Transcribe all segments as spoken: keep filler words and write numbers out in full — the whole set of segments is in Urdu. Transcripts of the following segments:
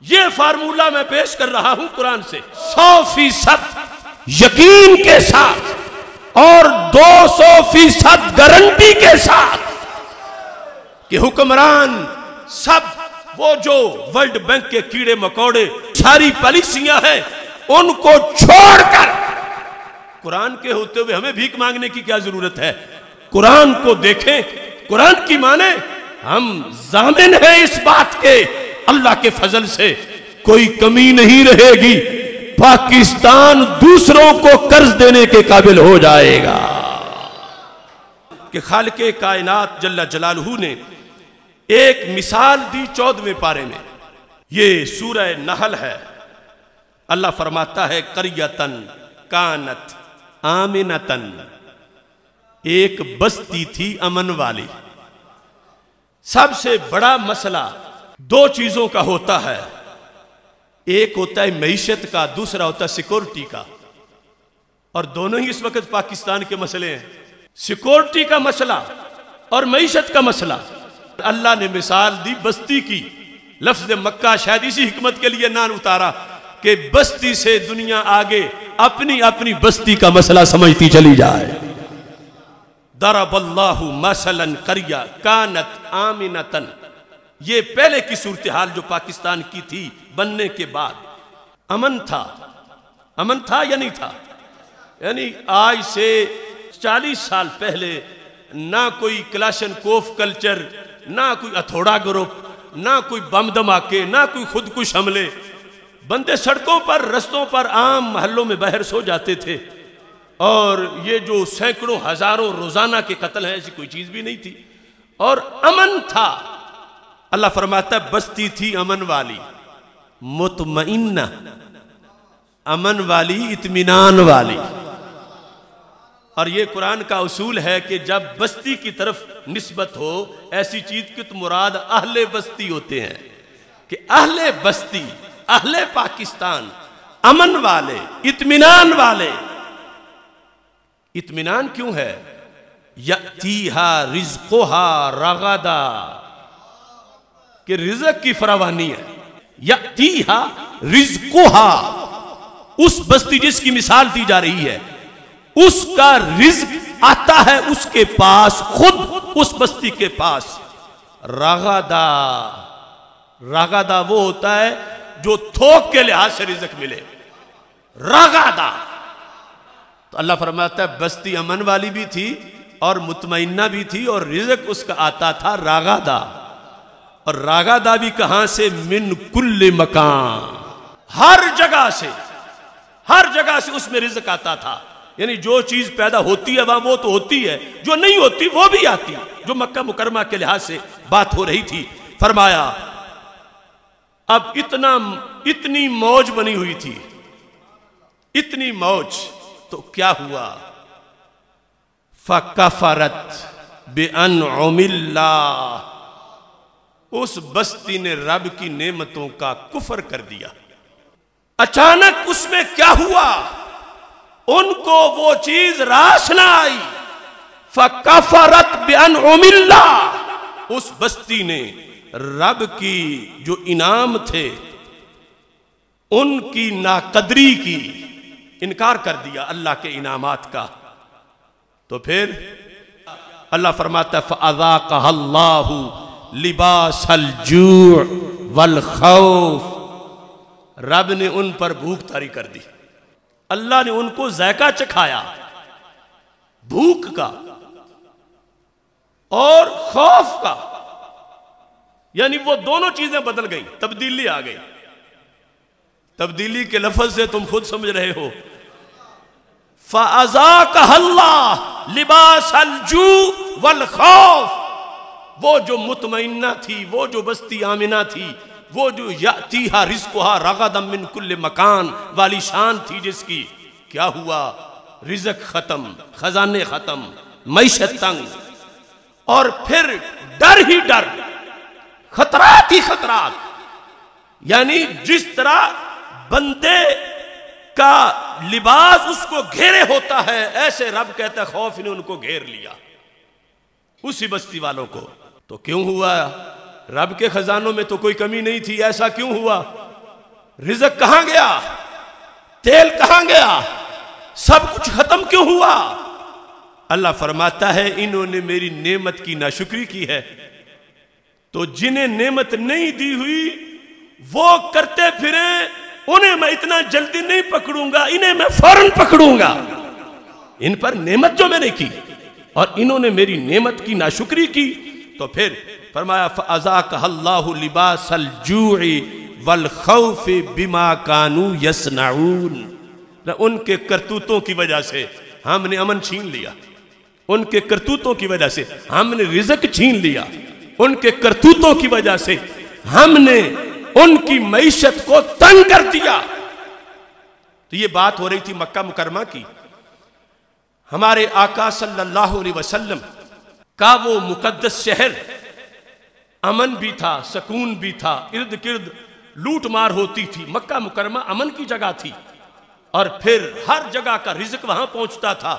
یہ فارمولہ میں پیش کر رہا ہوں قرآن سے، سو فیصد یقین کے ساتھ اور دو سو فیصد گارنٹی کے ساتھ کہ حکمران سب وہ جو ورلڈ بینک کے کیڑے مکوڑے ساری پالیسیاں ہیں ان کو چھوڑ کر قرآن کے ہوتے ہوئے ہمیں بھیک مانگنے کی کیا ضرورت ہے؟ قرآن کو دیکھیں، قرآن کی مانیں۔ ہم ضامن ہیں اس بات کے اللہ کے فضل سے کوئی کمی نہیں رہے گی، پاکستان دوسروں کو قرض دینے کے قابل ہو جائے گا۔ کہ خالق کائنات جل جلالہ نے ایک مثال دی چودھویں پارے میں، یہ سورہ نحل ہے۔ اللہ فرماتا ہے قریتن کانت آمنتن، ایک بستی تھی امن والی۔ سب سے بڑا مسئلہ دو چیزوں کا ہوتا ہے، ایک ہوتا ہے معیشت کا، دوسرا ہوتا ہے سیکورٹی کا، اور دونوں ہی اس وقت پاکستان کے مسئلے ہیں، سیکورٹی کا مسئلہ اور معیشت کا مسئلہ۔ اللہ نے مثال دی بستی کی، لفظ مکہ شاید اسی حکمت کے لیے نام اتارا کہ بستی سے دنیا آگے اپنی اپنی بستی کا مسئلہ سمجھتی چلی جائے۔ ضرب اللہ مثلا قریہ کانت آمنتن، یہ پہلے کی صورتحال جو پاکستان کی تھی بننے کے بعد۔ امن تھا، امن تھا یا نہیں تھا؟ یعنی آج سے چالیس سال پہلے نہ کوئی کلاشن کوف کلچر، نہ کوئی اتھوڑا گروپ، نہ کوئی بم دھماکے، نہ کوئی خودکش حملے، بندے سڑکوں پر رستوں پر عام محلوں میں بہر سو جاتے تھے، اور یہ جو سینکڑوں ہزاروں روزانہ کے قتل ہیں ایسی کوئی چیز بھی نہیں تھی، اور امن تھا۔ اللہ فرماتا ہے بستی تھی امن والی، مطمئنہ، امن والی، اطمینان والی۔ اور یہ قرآن کا اصول ہے کہ جب بستی کی طرف نسبت ہو ایسی چیز کی تو مراد اہل بستی ہوتے ہیں، کہ اہل بستی، اہل پاکستان، امن والے، اطمینان والے۔ اطمینان کیوں ہے؟ یأتیہا رزقہا رغدا، کہ رزق کی فراوانی ہے۔ یأتیہا رزقہا، اس بستی جس کی مثال دی جا رہی ہے اس کا رزق آتا ہے اس کے پاس، خود اس بستی کے پاس۔ رغدا، رغدا وہ ہوتا ہے جو تھوک کے لحاظ سے رزق ملے، رغدا۔ تو اللہ فرماتا ہے بستی امن والی بھی تھی اور مطمئنہ بھی تھی، اور رزق اس کا آتا تھا رغدا۔ اور رغدا بھی کہاں سے؟ من کل مکان، ہر جگہ سے، ہر جگہ سے اس میں رزق آتا تھا۔ یعنی جو چیز پیدا ہوتی ہے وہاں وہ تو ہوتی ہے، جو نہیں ہوتی وہ بھی آتی، جو مکہ مکرمہ کے لحاظ سے بات ہو رہی تھی۔ فرمایا اب اتنا اتنی موج بنی ہوئی تھی، اتنی موج، تو کیا ہوا؟ فَكَفَرَتْ بِأَنْعُمِ اللَّهِ، اس بستی نے رب کی نعمتوں کا کفر کر دیا۔ اچانک اس میں کیا ہوا؟ ان کو وہ چیز راس نہ آئی۔ فَكَفَرَتْ بِأَنْعُمِ اللَّهِ، اس بستی نے رب کی جو انعام تھے ان کی ناقدری کی، انکار کر دیا اللہ کے انعامات کا۔ تو پھر اللہ فرماتا ہے فَأَذَاقَهَا اللَّهُ لِبَاسَ الْجُوعِ وَالْخَوْفِ، رب نے ان پر بھوک طاری کر دی، اللہ نے ان کو ذائقہ چکھایا بھوک کا اور خوف کا، یعنی وہ دونوں چیزیں بدل گئیں، تبدیلی آ گئی۔ تبدیلی کے لفظ سے تم خود سمجھ رہے ہو۔ فَأَذَاقَهَا اللَّهُ لِبَاسَ الْجُوعِ وَالْخَوْفِ، وہ جو مطمئنہ تھی، وہ جو بستی آمنہ تھی، وہ جو یأتیہا رزقہا رغدا من کل مکان والی شان تھی، جس کی کیا ہوا؟ رزق ختم، خزانے ختم، معیشت تنگ، اور پھر ڈر ہی ڈر، خطرات ہی خطرات۔ یعنی جس طرح بندے کا لباس اس کو گھیرے ہوتا ہے، ایسے رب کہتا ہے خوف نے ان کو گھیر لیا، اسی بستی والوں کو۔ تو کیوں ہوا؟ رب کے خزانوں میں تو کوئی کمی نہیں تھی، ایسا کیوں ہوا؟ رزق کہاں گیا؟ تیل کہاں گیا؟ سب کچھ ختم کیوں ہوا؟ اللہ فرماتا ہے انہوں نے میری نعمت کی ناشکری کی ہے، تو جنہیں نعمت نہیں دی ہوئی وہ کرتے پھریں، انہیں میں اتنا جلدی نہیں پکڑوں گا، انہیں میں فوراً پکڑوں گا۔ ان پر نعمت جو میں نے کی اور انہوں نے میری نعمت کی ناشکری کی، تو پھر فرمایا فَأَذَاقَهَا اللَّهُ لِبَاسَ الْجُوعِ وَالْخَوْفِ بِمَا كَانُوا يَصْنَعُونَ۔ ان کے کرتوتوں کی وجہ سے ہم نے امن چھین لیا، ان کے کرتوتوں کی وجہ سے ہم نے رزق چھین لیا، ان کے کرتوتوں کی وجہ سے ہم نے ان کی معیشت کو تنگ کر دیا۔ تو یہ بات ہو رہی تھی مکہ مکرمہ کی۔ ہمارے آقا صلی اللہ علیہ وسلم کا وہ مقدس شہر، امن بھی تھا، سکون بھی تھا، ارد گرد لوٹ مار ہوتی تھی، مکہ مکرمہ امن کی جگہ تھی، اور پھر ہر جگہ کا رزق وہاں پہنچتا تھا۔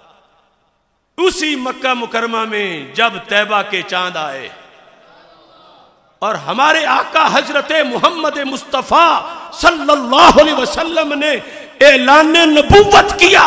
اسی مکہ مکرمہ میں جب طیبہ کے چاند آئے اور ہمارے آقا حضرت محمد مصطفیٰ صلی اللہ علیہ وسلم نے اعلان نبوت کیا،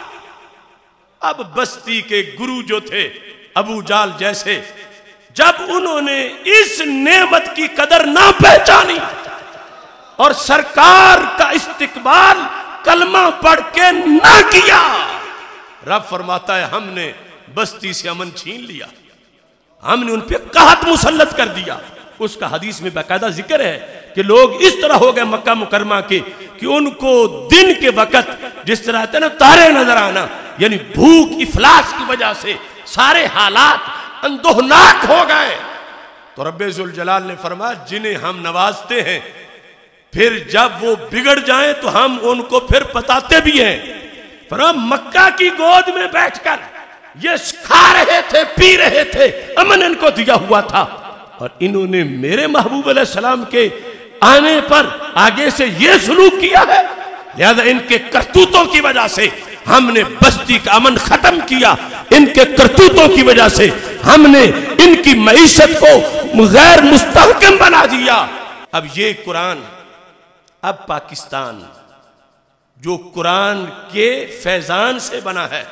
اب بستی کے گرو جو تھے ابو جال جیسے، جب انہوں نے اس نعمت کی قدر نہ پہچانی اور سرکار کا استقبال کلمہ پڑھ کے نہ کیا، رب فرماتا ہے ہم نے بستی سے امن چھین لیا، ہم نے ان پہ قحط مسلط کر دیا۔ اس کا حدیث میں باقاعدہ ذکر ہے کہ لوگ اس طرح ہو گئے مکہ مکرمہ کے کہ ان کو دن کے وقت جس طرح نا تارے نظر آنا، یعنی بھوک افلاس کی وجہ سے سارے حالات اندوہناک ہو گئے۔ تو رب ذوالجلال نے فرمایا جنہیں ہم نوازتے ہیں پھر جب وہ بگڑ جائیں تو ہم ان کو پھر بتاتے بھی ہیں۔ فرمایا مکہ کی گود میں بیٹھ کر یہ کھا رہے تھے، پی رہے تھے، امن ان کو دیا ہوا تھا، اور انہوں نے میرے محبوب علیہ السلام کے آنے پر آگے سے یہ سلوک کیا ہے، لہذا ان کے کرتوتوں کی وجہ سے ہم نے بستی کا امن ختم کیا، ان کے کرتوتوں کی وجہ سے ہم نے ان کی معیشت کو غیر مستحکم بنا دیا۔ اب یہ قرآن، اب پاکستان جو قرآن کے فیضان سے بنا ہے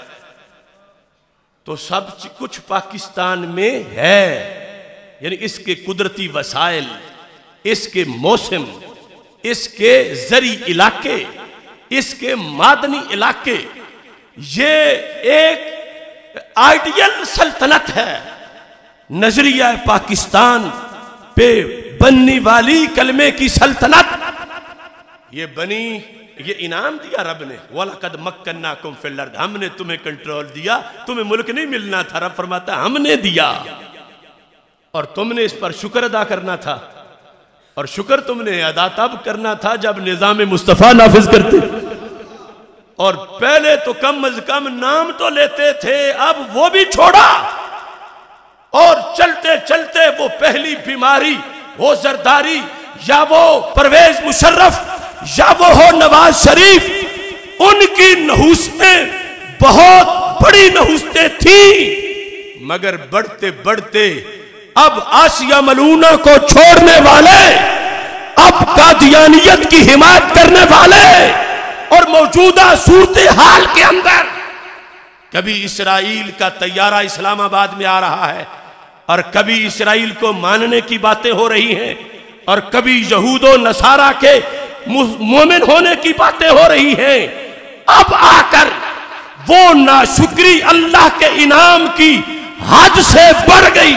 تو سب کچھ پاکستان میں ہے، یعنی اس کے قدرتی وسائل، اس کے موسم، اس کے زرعی علاقے، اس کے معدنی علاقے، یہ ایک آئیڈیل سلطنت ہے۔ نظریہ پاکستان پہ بننے والی کلمے کی سلطنت یہ بنی، یہ انعام دیا رب نے، وَلَقَدْ مَكَّنَّاكُمْ فِي الْأَرْضِ، ہم نے تمہیں کنٹرول دیا، تمہیں ملک نہیں ملنا تھا، رب فرماتا ہے ہم نے دیا، اور تم نے اس پر شکر ادا کرنا تھا، اور شکر تم نے ادا تب کرنا تھا جب نظام مصطفیٰ نافذ کرتے، اور پہلے تو کم از کم نام تو لیتے تھے، اب وہ بھی چھوڑا، اور چلتے چلتے وہ پہلی بیماری، وہ زرداری، یا وہ پرویز مشرف، یا وہ ہو نواز شریف، ان کی نحوستیں بہت بڑی نحوستیں تھیں، مگر بڑھتے بڑھتے اب آسیہ ملونہ کو چھوڑنے والے، اب قادیانیت کی حمایت کرنے والے، اور موجودہ صورتحال کے اندر کبھی اسرائیل کا طیارہ اسلام آباد میں آ رہا ہے، اور کبھی اسرائیل کو ماننے کی باتیں ہو رہی ہیں، اور کبھی یہود و نصارہ کے مومن ہونے کی باتیں ہو رہی ہیں، اب آ کر وہ ناشکری اللہ کے انعام کی حد سے بڑھ گئی۔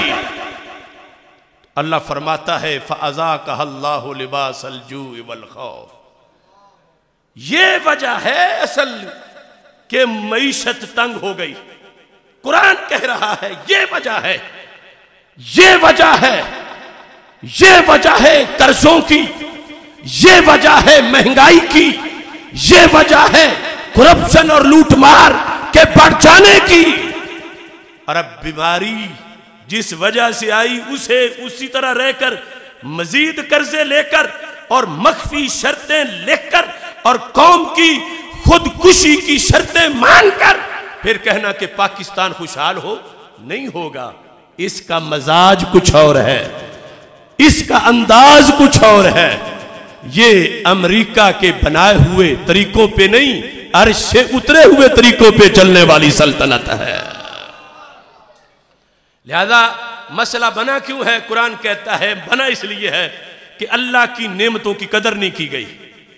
اللہ فرماتا ہے فَأَذَاقَهَا اللَّهُ لِبَاسَ الْجُوعِ وَالْخَوْفِ، یہ وجہ ہے اصل کہ معیشت تنگ ہو گئی۔ قرآن کہہ رہا ہے یہ وجہ ہے، یہ وجہ ہے، یہ وجہ ہے قرضوں کی، یہ وجہ ہے مہنگائی کی، یہ وجہ ہے کرپشن اور لوٹ مار کے بڑھ جانے کی، اور اب بیماری جس وجہ سے آئی اسے اسی طرح رہ کر مزید قرضے لے کر اور مخفی شرطیں لکھ کر اور قوم کی خودکشی کی شرطیں مان کر پھر کہنا کہ پاکستان خوشحال ہو، نہیں ہوگا۔ اس کا مزاج کچھ اور ہے، اس کا انداز کچھ اور ہے۔ یہ امریکہ کے بنائے ہوئے طریقوں پہ نہیں، عرش سے اترے ہوئے طریقوں پہ چلنے والی سلطنت ہے۔ لہذا مسئلہ بنا کیوں ہے؟ قرآن کہتا ہے بنا اس لیے ہے کہ اللہ کی نعمتوں کی قدر نہیں کی گئی۔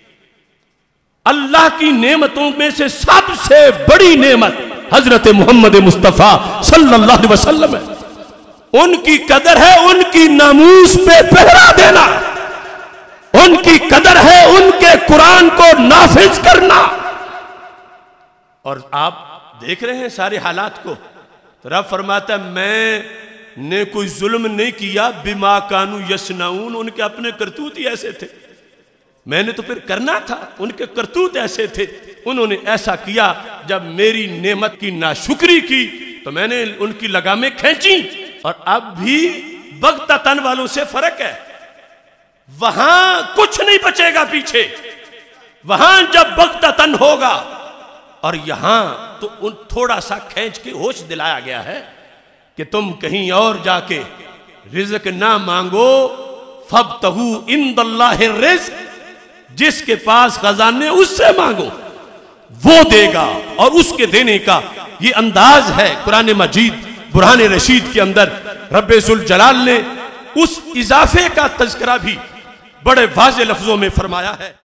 اللہ کی نعمتوں میں سے سب سے بڑی نعمت حضرت محمد مصطفیٰ صلی اللہ علیہ وسلم ہے۔ ان کی قدر ہے ان کی ناموس پہ پہرا دینا، ان کی قدر ہے ان کے قرآن کو نافذ کرنا۔ اور آپ دیکھ رہے ہیں سارے حالات کو، تو رب فرماتا ہے میں نے کوئی ظلم نہیں کیا، بما کانوا یصنعون، ان کے اپنے کرتوت ہی ایسے تھے، میں نے تو پھر کرنا تھا، ان کے کرتوت ایسے تھے، انہوں نے ایسا کیا۔ جب میری نعمت کی ناشکری کی تو میں نے ان کی لگامیں کھینچی۔ اور اب بھی بغتتن والوں سے فرق ہے، وہاں کچھ نہیں بچے گا پیچھے، وہاں جب بغتتن ہوگا، اور یہاں تو ان تھوڑا سا کھینچ کے ہوش دلایا گیا ہے کہ تم کہیں اور جا کے رزق نہ مانگو، فابتغوا عند اللہ الرزق، جس کے پاس خزانے اس سے مانگو، وہ دے گا۔ اور اس کے دینے کا یہ انداز ہے قرآن مجید برہان رشید کے اندر رب ذوالجلال نے اس اضافے کا تذکرہ بھی بڑے واضح لفظوں میں فرمایا ہے۔